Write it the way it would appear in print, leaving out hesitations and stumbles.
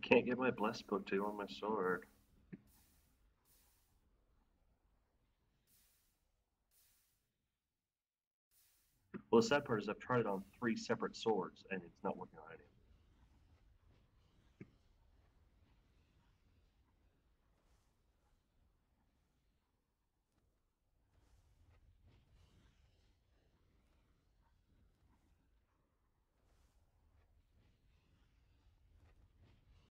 Can't get my bless book to on my sword. Well, the sad part is I've tried it on 3 separate swords and it's not working on any of them.